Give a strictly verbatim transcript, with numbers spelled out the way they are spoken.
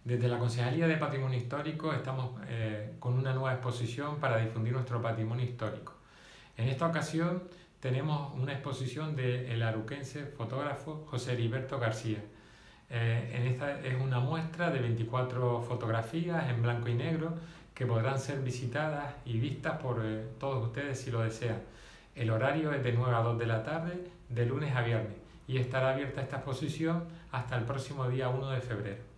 Desde la Concejalía de Patrimonio Histórico estamos eh, con una nueva exposición para difundir nuestro patrimonio histórico. En esta ocasión tenemos una exposición del aruquense fotógrafo José Heriberto García. Eh, en esta es una muestra de veinticuatro fotografías en blanco y negro que podrán ser visitadas y vistas por eh, todos ustedes si lo desean. El horario es de nueve a dos de la tarde, de lunes a viernes, y estará abierta esta exposición hasta el próximo día uno de febrero.